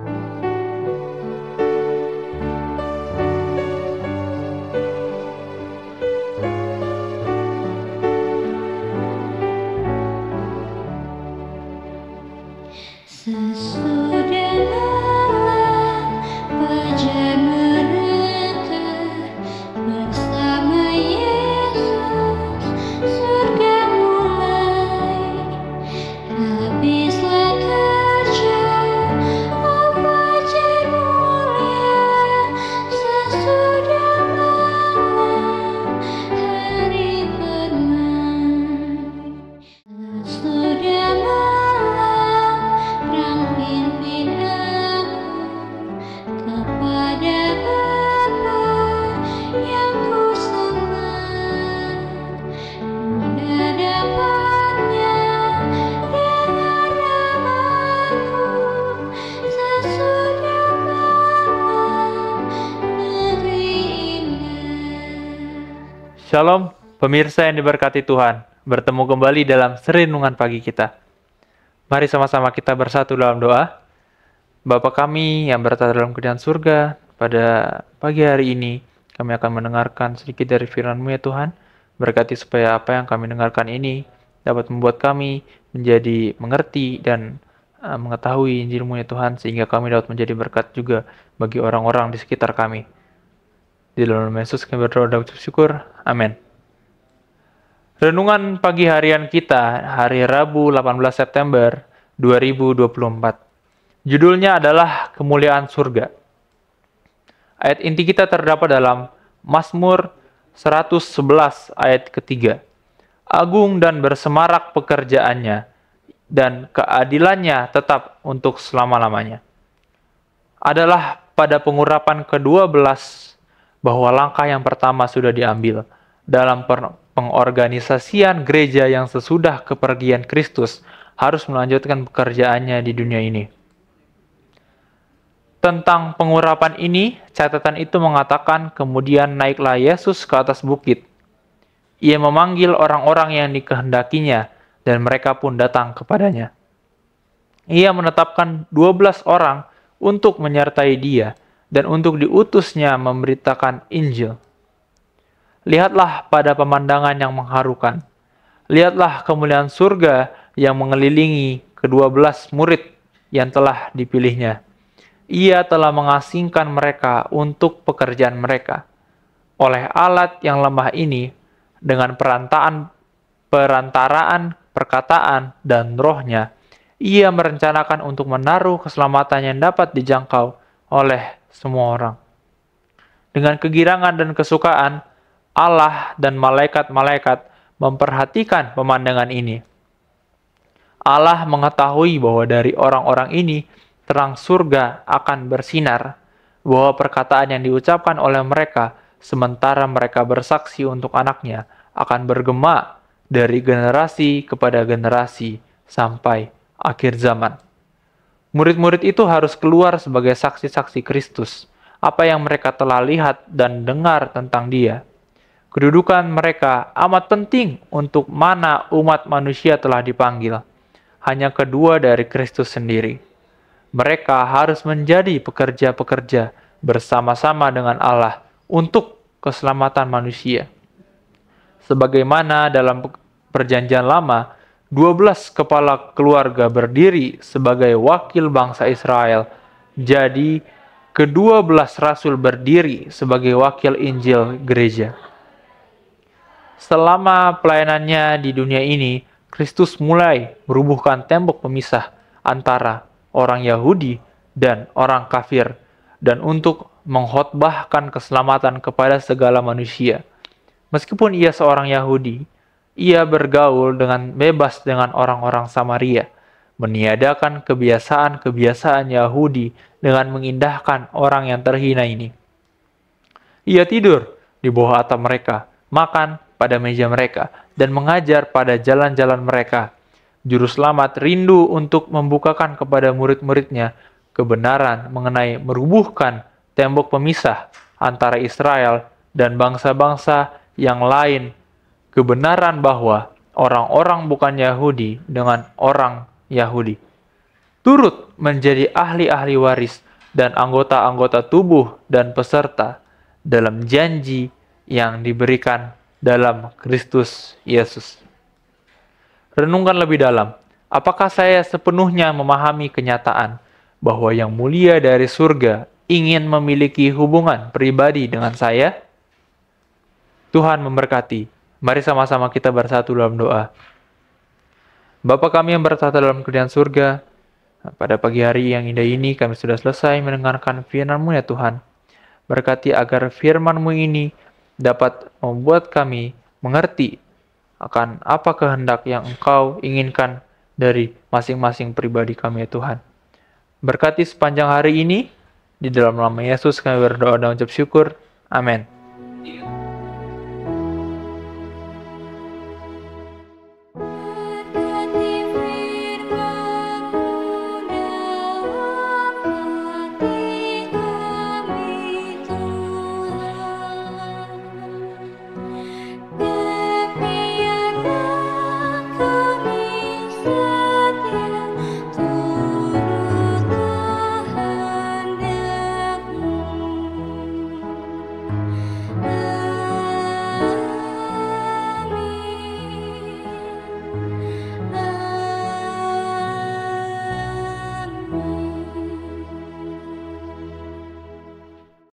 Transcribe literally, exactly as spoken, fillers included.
Sesudah malam fajar merekah bersama Yesus, surga mulai. Habislah kerja, oh fajar mulia. Sesudah malam hari permai. Sesudah malam Rang pimpin aku kepada Bapa yang ku sembah. Mudah dapatnya dengar namaku sesudah malam negeri indah. Shalom, pemirsa yang diberkati Tuhan. Bertemu kembali dalam Serenungan Pagi kita. Mari sama-sama kita bersatu dalam doa. Bapa kami yang berada dalam kerajaan surga, pada pagi hari ini kami akan mendengarkan sedikit dari firman-Mu ya Tuhan. Berkati supaya apa yang kami dengarkan ini dapat membuat kami menjadi mengerti dan uh, mengetahui Injil-Mu ya Tuhan, sehingga kami dapat menjadi berkat juga bagi orang-orang di sekitar kami. Di dalam nama Yesus kami berdoa dan bersyukur. Amin. Renungan pagi harian kita hari Rabu delapan belas September dua ribu dua puluh empat. Judulnya adalah Kemuliaan Surga. Ayat inti kita terdapat dalam Mazmur seratus sebelas ayat ketiga. Agung dan bersemarak pekerjaannya, dan keadilannya tetap untuk selama-lamanya. Adalah pada pengurapan kedua belas bahwa langkah yang pertama sudah diambil dalam pengorganisasian gereja yang sesudah kepergian Kristus harus melanjutkan pekerjaannya di dunia ini. Tentang pengurapan ini, catatan itu mengatakan kemudian naiklah Yesus ke atas bukit. Ia memanggil orang-orang yang dikehendakinya dan mereka pun datang kepadanya. Ia menetapkan dua belas orang untuk menyertai dia dan untuk diutusnya memberitakan Injil. Lihatlah pada pemandangan yang mengharukan. Lihatlah kemuliaan surga yang mengelilingi kedua belas murid yang telah dipilihnya. Ia telah mengasingkan mereka untuk pekerjaan mereka. Oleh alat yang lemah ini, dengan perantaraan, perantaraan, perkataan, dan rohnya, ia merencanakan untuk menaruh keselamatan yang dapat dijangkau oleh semua orang. Dengan kegirangan dan kesukaan, Allah dan malaikat-malaikat memperhatikan pemandangan ini. Allah mengetahui bahwa dari orang-orang ini terang surga akan bersinar, bahwa perkataan yang diucapkan oleh mereka sementara mereka bersaksi untuk anaknya akan bergema dari generasi kepada generasi sampai akhir zaman. Murid-murid itu harus keluar sebagai saksi-saksi Kristus, apa yang mereka telah lihat dan dengar tentang Dia. Kedudukan mereka amat penting untuk mana umat manusia telah dipanggil. Hanya kedua dari Kristus sendiri. Mereka harus menjadi pekerja-pekerja bersama-sama dengan Allah untuk keselamatan manusia. Sebagaimana dalam perjanjian lama, dua belas kepala keluarga berdiri sebagai wakil bangsa Israel. Jadi, kedua belas rasul berdiri sebagai wakil Injil gereja. Selama pelayanannya di dunia ini, Kristus mulai merubuhkan tembok pemisah antara orang Yahudi dan orang kafir, dan untuk mengkhotbahkan keselamatan kepada segala manusia. Meskipun ia seorang Yahudi, ia bergaul dengan bebas dengan orang-orang Samaria, meniadakan kebiasaan-kebiasaan Yahudi dengan mengindahkan orang yang terhina ini. Ia tidur di bawah atap mereka, makan pada meja mereka, dan mengajar pada jalan-jalan mereka. Juru selamat rindu untuk membukakan kepada murid-muridnya kebenaran mengenai merubuhkan tembok pemisah antara Israel dan bangsa-bangsa yang lain, kebenaran bahwa orang-orang bukan Yahudi dengan orang Yahudi. turut menjadi ahli-ahli waris dan anggota-anggota tubuh dan peserta dalam janji yang diberikan dalam Kristus Yesus. Renungkan lebih dalam, apakah saya sepenuhnya memahami kenyataan bahwa Yang Mulia dari surga ingin memiliki hubungan pribadi dengan saya? Tuhan memberkati. Mari sama-sama kita bersatu dalam doa. Bapa kami yang bertata dalam kerajaan surga, pada pagi hari yang indah ini kami sudah selesai mendengarkan firman-Mu ya Tuhan. Berkati agar firman-Mu ini dapat membuat kami mengerti akan apa kehendak yang Engkau inginkan dari masing-masing pribadi kami ya Tuhan. Berkati sepanjang hari ini, di dalam nama Yesus kami berdoa dan ucap syukur. Amin.